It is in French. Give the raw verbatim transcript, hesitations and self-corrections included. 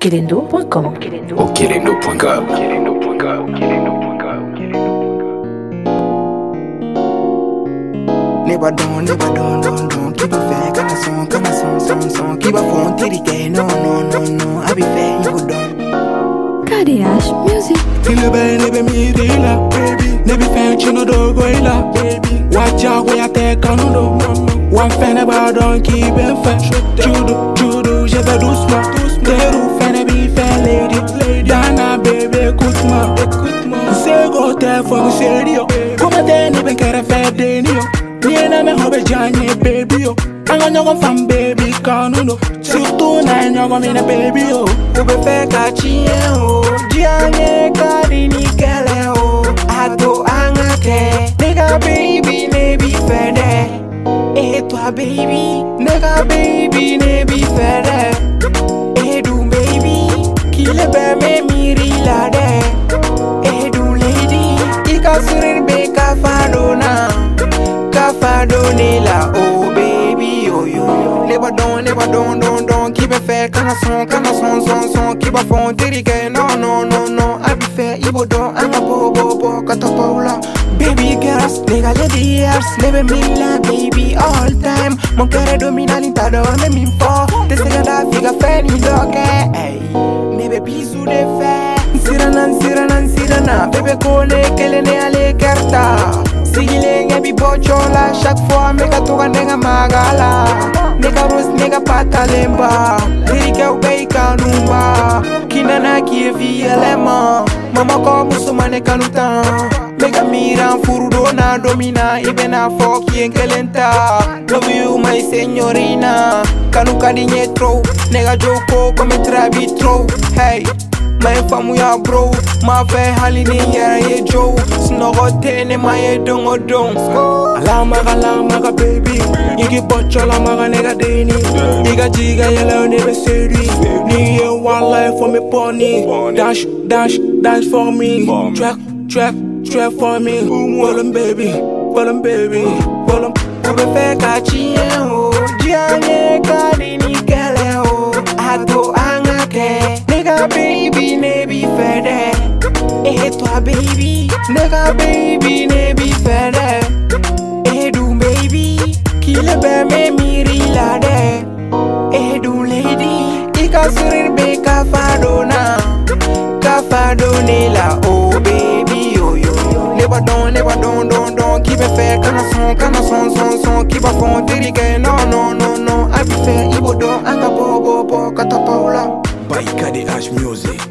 okelendo point com. okelendo point com. Never done, never done, done, done. Keep it fair, kind of song, kind of song, song, song. Keep a phone, till it get no, no, no, no. I be fair, you go done. K D H Music. Feel baby, never me dealer, baby. Never found you no dog goila, baby. Watch out where I take on no, one fan about don't keep it fair. Judo, judo, j'ai pas doucement. Des roues, fan be fair, lady, lady. Dana, baby, écoute-moi, écoute-moi. C'est gros, t'es fort, sérieux. Comment t'es, n'est pas qu'à faire des nios. Niena me hobe janye baby yo. Anga nyogo fam baby kanuno. Surtout na nyogo mina baby yo. Ube fe kachie o. Janye kari ni kele o. Ato anga ke. Nigga baby ne bi fede. Et toi baby. Nigga baby ne bi fede. Et du baby. Kile be me miri lade. Et du lady. Ika surir be ka fadona. Fadonela, oh baby, oh yo. Never done, never done, done, done. Keep it fair, kind of song, kind of song, song, song. Keep a phone, dirige, no, no, no, no. I be fair, ibo don, I'm a bo, bo, bo, katapaula. Baby girls, nigga ladies, never me la baby all time. Mon cœur est dominant, l'intado, même il faut. T'es segada, figa, fait, ni doke, hey. Never bisou de fait. Sirana, sirana, sirana. Bébé kone, kele ne ale karta. Sigilenge bi bochola, chaque fois mega toga nenga magala. Nega rose nega patalemba, lirika ubei kanumba. Kinana kievi elema, mama ko musumane kanuta. Mega mira furudo na domina, ibena foki enkelenta. Love you my signorina, kanuka di nyetro. Nega joko come trabitro, hey. My famu ya bro, ma fe halini yara ye joe. Snogo tene ma ye dongo dong. Ala maga la maga baby. Yigi bocho la maga nega deni. Iga jiga yellow nebe seri. Ni ye one life for me pony. Dash, dash, dash for me. Track, track, track for me. Bolum baby, bolum baby, bolum. Ube fe kachie o. Janye kari ni kele o. Ato anga ke. Nigga baby ne bi fede. Et toi baby. Nigga baby ne bi fede. Et du baby. Kile be me miri lade. Et du lady. Ika surir be ka fadona. Ka fadonela oh baby oh yo yo. Never done, never done, done, done. Keep it fair, kana son, kana son, son, son. Keep a phone, dirige, no, no, no, no. I be fair, ibo don, anga bo, bo, bo, katapaula. By K D H Music.